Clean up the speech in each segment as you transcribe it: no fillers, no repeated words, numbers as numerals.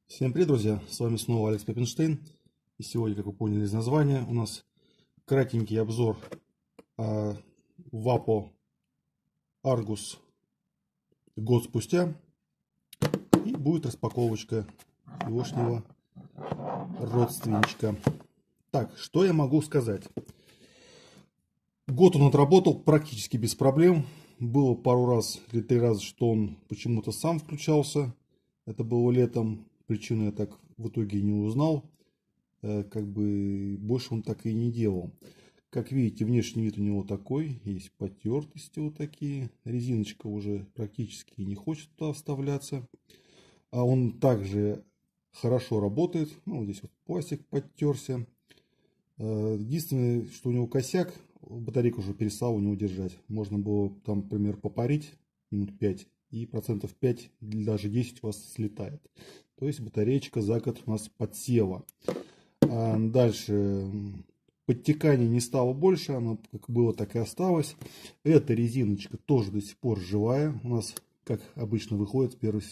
Всем привет, друзья! С вами снова Алекс Пеппенштейн. И сегодня, как вы поняли из названия, у нас кратенький обзор Vapo Argus год спустя. И будет распаковочка егошнего родственничка. Так, что я могу сказать? Год он отработал практически без проблем. Было пару раз или 3 раза, что он почему-то сам включался. Это было летом. Причину я так в итоге не узнал. Как бы больше он так и не делал. Как видите, внешний вид у него такой. Есть потертости вот такие. Резиночка уже практически не хочет туда вставляться. А он также хорошо работает. Ну, здесь вот пластик подтерся. Единственное, что у него косяк. Батарейку уже перестала у него держать. Можно было там, например, попарить минут 5. И процентов 5, даже 10 у вас слетает. То есть батареечка за год у нас подсела. Дальше подтекания не стало больше, оно как было, так и осталось. Эта резиночка тоже до сих пор живая. У нас, как обычно, выходит в первую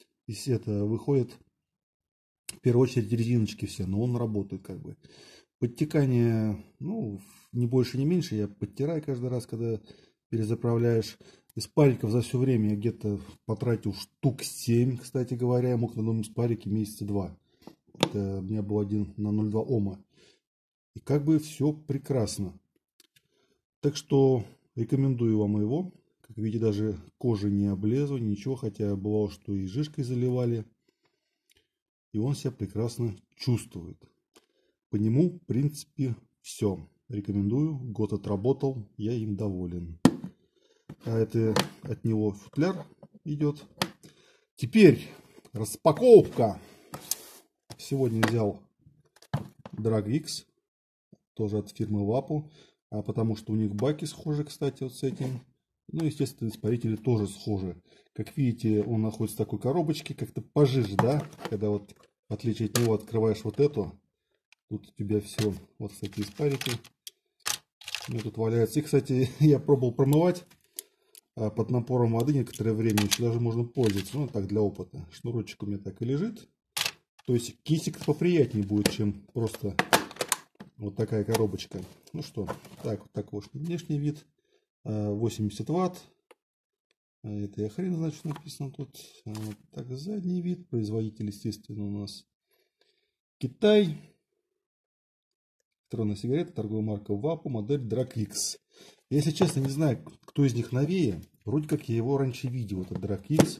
очередь резиночки все, но он работает как бы. Подтекание, ну, не больше, не меньше. Я подтираю каждый раз, когда перезаправляешь. Из париков за все время я где-то потратил штук 7, кстати говоря. Я мог на одном из парике месяца 2. Это у меня был один на 0,2 Ома. И как бы все прекрасно. Так что рекомендую вам его. Как видите, даже кожи не облезла, ничего. Хотя бывало, что и жижкой заливали. И он себя прекрасно чувствует. По нему, в принципе, все. Рекомендую. Год отработал. Я им доволен. А это от него футляр идет. Теперь распаковка. Сегодня взял Drag X. Тоже от фирмы Vapo. Потому что у них баки схожи, кстати, вот с этим. Ну, естественно, испарители тоже схожи. Как видите, он находится в такой коробочке. Как-то пожиже, да? Когда вот, в отличие от него, открываешь вот эту. Тут у тебя все. Вот, кстати, испаритель. У меня тут валяется. И, кстати, я пробовал промывать. Под напором воды некоторое время еще даже можно пользоваться. Ну, так, для опыта. Шнурочек у меня так и лежит. То есть кисик поприятнее будет, чем просто вот такая коробочка. Ну что, так вот такой внешний вид. 80 ватт. Это я хрен знает, что написано тут. Вот так, задний вид. Производитель, естественно, у нас Китай. Электронная сигарета, торговая марка Vapo, модель Drag X. Если честно, не знаю, кто из них новее. Вроде как я его раньше видел, этот Drag X.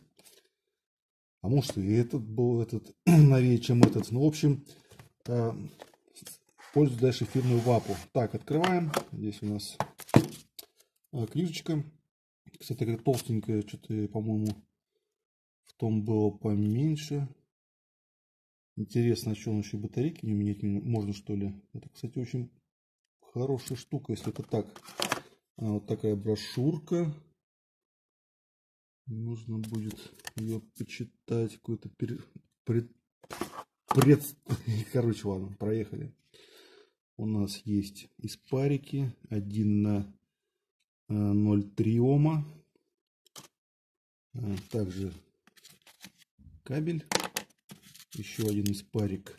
А может и этот был новее, чем этот. Ну, в общем, пользуюсь дальше фирмой Vapo. Так, открываем. Здесь у нас книжечка. Кстати, такая толстенькая, что-то, по-моему, в том было поменьше. Интересно, что он еще батарейки не менять можно, что ли? Это, кстати, очень хорошая штука, если это так. Вот такая брошюрка. Нужно будет ее почитать. Какой-то Короче, ладно, проехали. У нас есть испарики. 1 на 0,3 Ома. Также кабель. Еще один испарик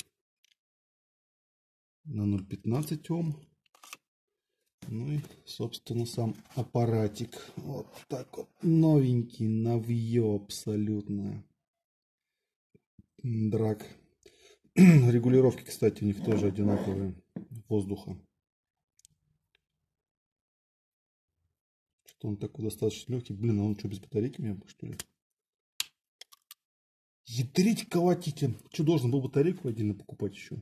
на 0,15 Ом. Ну и, собственно, сам аппаратик. Вот так вот. Новенький, новье абсолютно. Драг. Регулировки, кстати, у них тоже одинаковые. Воздуха. Что он такой достаточно легкий. Блин, а он что, без батарейки у меня, что ли? Ядрить колотите. Что, должен был батарейку отдельно покупать еще?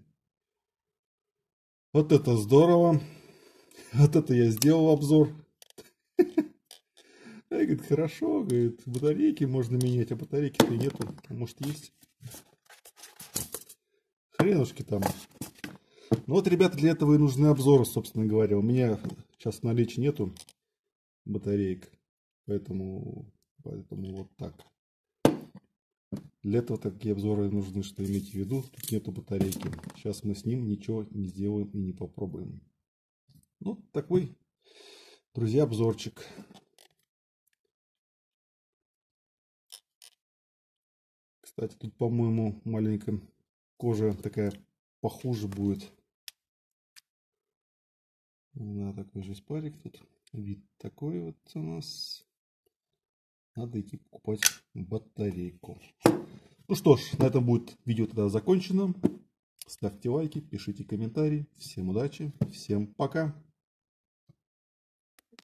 Вот это здорово. Вот это я сделал обзор. Я, говорит, хорошо, говорит, батарейки можно менять, а батарейки-то нету. Может, есть? Хренушки там. Ну вот, ребята, для этого и нужны обзоры, собственно говоря. У меня сейчас в наличии нету батареек. Поэтому вот так. Для этого такие обзоры нужны, что имейте в виду. Тут нету батарейки. Сейчас мы с ним ничего не сделаем и не попробуем. Ну, такой, друзья, обзорчик. Кстати, тут, по-моему, маленькая кожа такая похуже будет. Да, такой же спарик тут. Вид такой вот у нас. Надо идти покупать батарейку. Ну что ж, на этом будет видео тогда закончено. Ставьте лайки, пишите комментарии. Всем удачи, всем пока.